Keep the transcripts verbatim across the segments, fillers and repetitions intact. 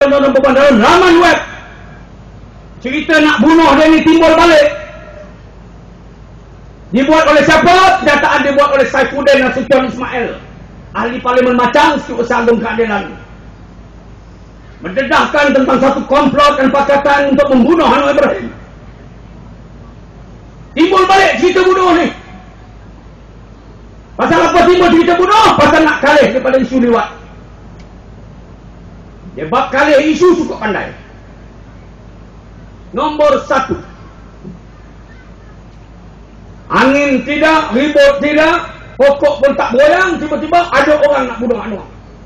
dalam laman web. Cerita nak bunuh dia ni timbul balik. Dibuat oleh siapa? Kenyataan dibuat oleh Saifuddin Nasution Ismail, ahli parlimen Macang, Setiausaha Agung Keadilan. Mendedahkan tentang satu komplot dan pakatan untuk membunuh Anwar Ibrahim. Timbul balik cerita bunuh ni. Pasal apa timbul cerita bunuh? Pasal nak kalih daripada isu liwat. Dia bab kalih isu cukup pandai. Nombor satu, angin tidak, ribut tidak, pokok pun tak goyang, tiba-tiba ada orang nak bunuh Anwar.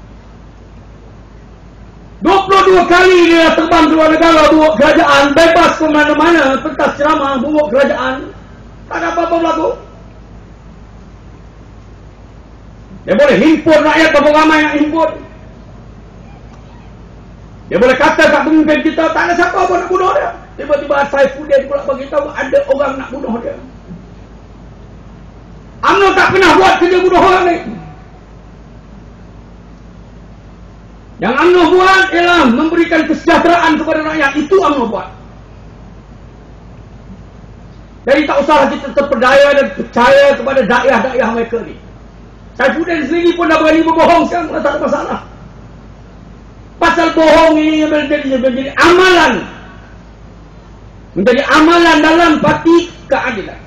dua puluh dua kali dia terbang ke luar negara, buat kerajaan, bebas ke mana-mana, pentas ceramah, buat kerajaan. Tak ada apa-apa berlaku. Dia boleh himpun rakyat, berapa ramai nak himpun. Dia boleh kata kat pemimpin kita, tak ada siapa pun nak bunuh dia. Tiba-tiba Saifuddin pula beritahu ada orang nak bunuh dia. U M N O tak pernah buat kerja bunuh orang ni. Yang U M N O buat ialah memberikan kesejahteraan kepada rakyat. Itu U M N O buat. Jadi tak usah kita terpedaya dan percaya kepada dakwah-dakwah mereka ni. Saifuddin sendiri pun dah berani berbohong sekarang, tak ada masalah. Pasal bohong ini menjadi, menjadi amalan. Menjadi amalan dalam parti keadilan.